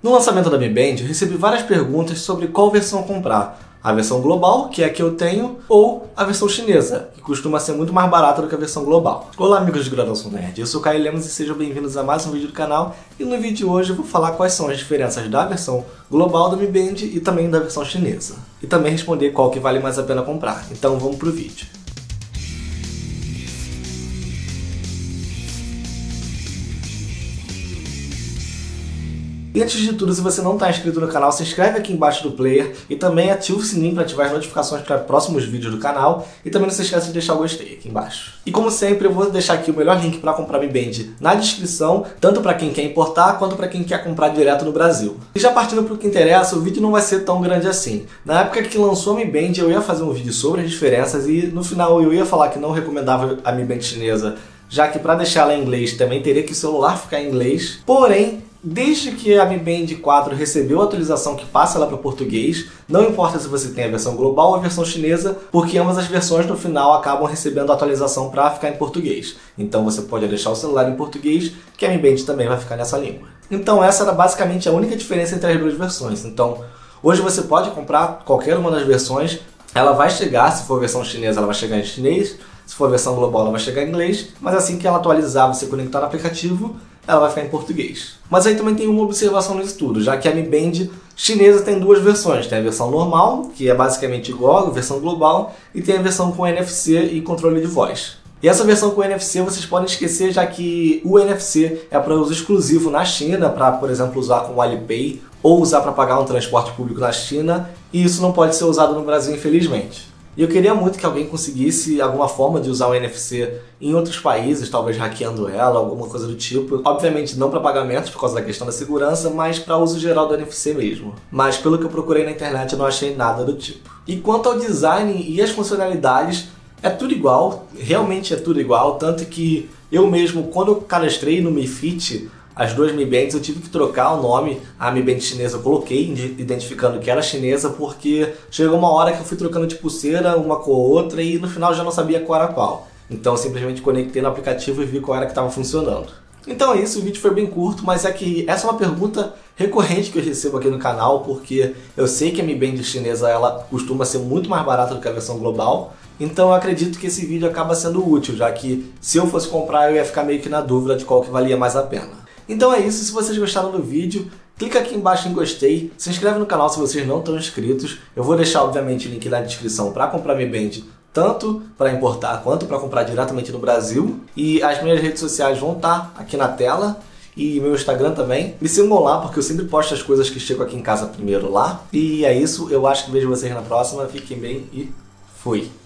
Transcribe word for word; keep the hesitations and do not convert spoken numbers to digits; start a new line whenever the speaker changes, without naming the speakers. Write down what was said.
No lançamento da Mi Band, eu recebi várias perguntas sobre qual versão comprar. A versão global, que é a que eu tenho, ou a versão chinesa, que costuma ser muito mais barata do que a versão global. Olá amigos de Graduação Nerd, eu sou o Caio Lemos e sejam bem-vindos a mais um vídeo do canal. E no vídeo de hoje eu vou falar quais são as diferenças da versão global da Mi Band e também da versão chinesa. E também responder qual que vale mais a pena comprar. Então vamos pro vídeo. E antes de tudo, se você não está inscrito no canal, se inscreve aqui embaixo do player e também ativa o sininho para ativar as notificações para próximos vídeos do canal e também não se esqueça de deixar o gostei aqui embaixo. E como sempre, eu vou deixar aqui o melhor link para comprar Mi Band na descrição, tanto para quem quer importar quanto para quem quer comprar direto no Brasil. E já partindo para o que interessa, o vídeo não vai ser tão grande assim. Na época que lançou a Mi Band, eu ia fazer um vídeo sobre as diferenças e no final eu ia falar que não recomendava a Mi Band chinesa, já que para deixar ela em inglês também teria que o celular ficar em inglês. Porém, desde que a Mi Band quatro recebeu a atualização que passa ela para português, não importa se você tem a versão global ou a versão chinesa, porque ambas as versões no final acabam recebendo a atualização para ficar em português. Então você pode deixar o celular em português, que a Mi Band também vai ficar nessa língua. Então essa era basicamente a única diferença entre as duas versões. Então hoje você pode comprar qualquer uma das versões, ela vai chegar, se for a versão chinesa ela vai chegar em chinês, se for a versão global ela vai chegar em inglês, mas assim que ela atualizar, você conectar no aplicativo, ela vai ficar em português. Mas aí também tem uma observação nisso tudo, já que a Mi Band chinesa tem duas versões. Tem a versão normal, que é basicamente igual a versão global, e tem a versão com N F C e controle de voz. E essa versão com N F C vocês podem esquecer, já que o N F C é para uso exclusivo na China, para, por exemplo, usar com o Alipay, ou usar para pagar um transporte público na China, e isso não pode ser usado no Brasil, infelizmente. E eu queria muito que alguém conseguisse alguma forma de usar o N F C em outros países, talvez hackeando ela, alguma coisa do tipo. Obviamente não para pagamentos, por causa da questão da segurança, mas para uso geral do N F C mesmo. Mas pelo que eu procurei na internet eu não achei nada do tipo. E quanto ao design e as funcionalidades, é tudo igual, realmente é tudo igual, tanto que eu mesmo, quando eu cadastrei no Mi Fit, as duas Mi Bands, eu tive que trocar o nome. A Mi Band chinesa eu coloquei, identificando que era chinesa, porque chegou uma hora que eu fui trocando de pulseira uma com a outra e no final eu já não sabia qual era qual. Então eu simplesmente conectei no aplicativo e vi qual era que estava funcionando. Então é isso, o vídeo foi bem curto, mas é que essa é uma pergunta recorrente que eu recebo aqui no canal, porque eu sei que a Mi Band chinesa ela costuma ser muito mais barata do que a versão global. Então eu acredito que esse vídeo acaba sendo útil, já que se eu fosse comprar eu ia ficar meio que na dúvida de qual que valia mais a pena. Então é isso, se vocês gostaram do vídeo, clica aqui embaixo em gostei, se inscreve no canal se vocês não estão inscritos. Eu vou deixar obviamente o link na descrição para comprar Mi Band, tanto para importar quanto para comprar diretamente no Brasil. E as minhas redes sociais vão estar aqui na tela e meu Instagram também. Me sigam lá porque eu sempre posto as coisas que chegam aqui em casa primeiro lá. E é isso, eu acho que vejo vocês na próxima, fiquem bem e fui!